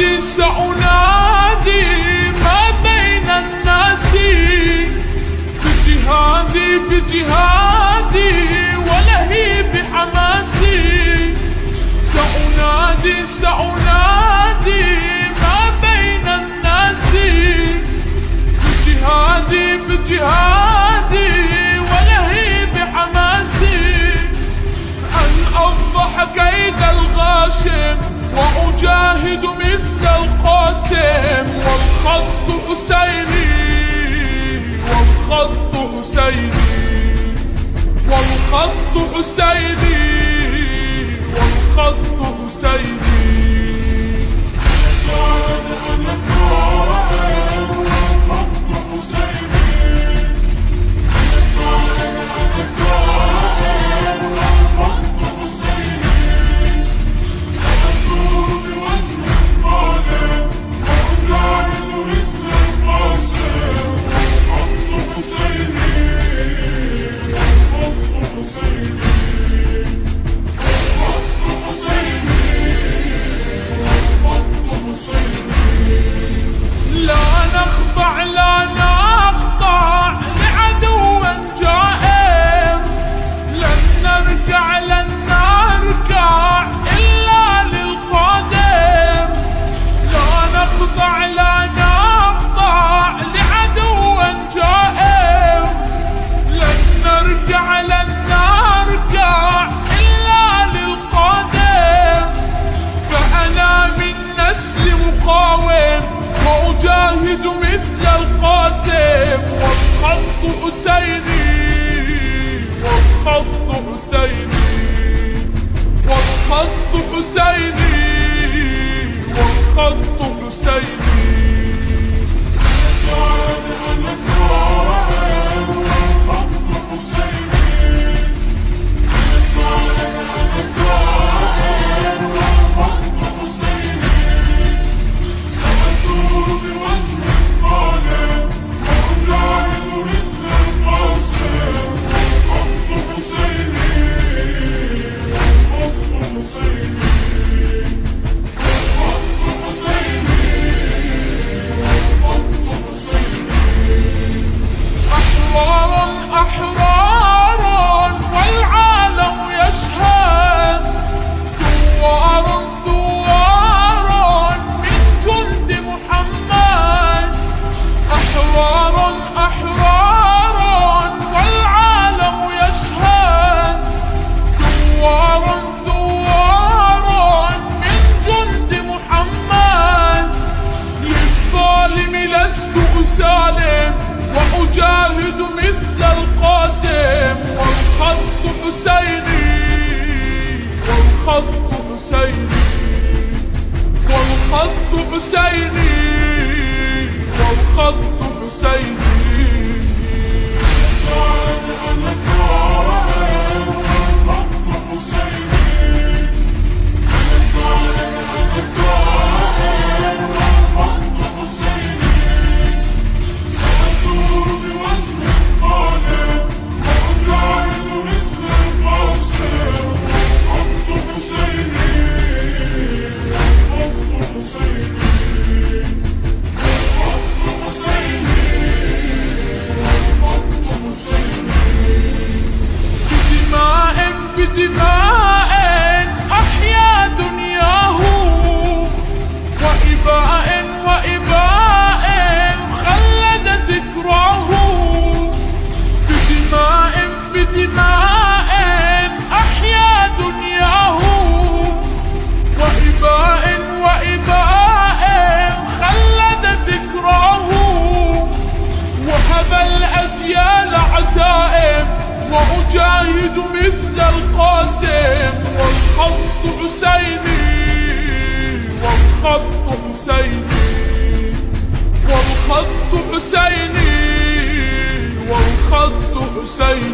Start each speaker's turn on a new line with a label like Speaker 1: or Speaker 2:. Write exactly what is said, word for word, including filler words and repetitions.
Speaker 1: سأنادي سأنادي ما بين الناس بجهادي بجهادي ولهيب حماسي. سأنادي سأنادي ما بين الناس بجهادي بجهادي ولهيب حماسي. أن أفضح كيد الغاشم وأجاهد مثل القاسم. والخط حسيني والخط حسيني والخط حسيني والخط حسيني. أنا ثائر والخط حسيني. أنا ثائر والخط حسيني. سأثور بوجه الظالم وأجاهد مثل القاسم. والخط حسيني والخط حسيني والخط حسيني والخط حسيني. لا نخضع لا نخضع لعدو جائر. لن نركع لن نركع إلا للقادر. لا نخضع لا نخضع لعدو جائر. لن نركع لن نركع إلا للقادر. فأنا من نسل مقاوم وأجاهد مثل القاسم. والخط حسيني والخط حسيني والخط حسيني والخط حسيني. أنا ثائر والخط حسيني. أنا ثائر والخط حسيني. سأثور بوجه الظالم وأجاهد مثل القاسم. والخط حسيني والخط حسيني والخط حسيني والخط حسيني. أحرار أحرار والعالم يشهد. ثوار ثوار من جند محمد. أحرار أحرار والعالم يشهد. ثوار ثوار من جند محمد. للظالم لست أسالم وأجاهد مثل القاسم. والخط حسيني والخط حسيني والخط حسيني والخط حسيني. أنا ثائر والخط حسيني. أنا ثائر والخط حسيني. سأثور بوجه الظالم وأجاهد مثل القاسم. والخط حسيني والخط حسيني والخط حسيني والخط حسيني. بدماء بدماء أحيا دنياه. وإباء وإباء خلد ذكراه. بدماء بدماء أحيا دنياه. وإباء وإباء خلد ذكراه. وهب الأجيال عزائم وأجاهد مثل القاسم. والخط حسيني والخط حسيني والخط حسيني والخط حسيني.